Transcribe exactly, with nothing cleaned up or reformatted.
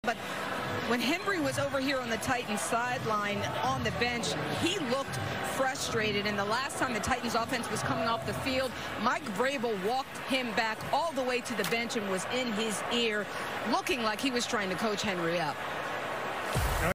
But when Henry was over here on the Titans sideline on the bench, he looked frustrated. And the last time the Titans offense was coming off the field, Mike Vrabel walked him back all the way to the bench and was in his ear, looking like he was trying to coach Henry up.